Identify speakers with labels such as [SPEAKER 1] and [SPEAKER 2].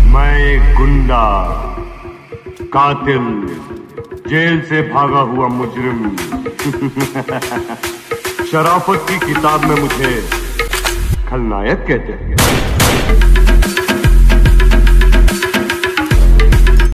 [SPEAKER 1] मैं एक गुंडा, कातिल, जेल से भागा हुआ मुजरिम। शराफत की किताब में मुझे खलनायक कहते हैं।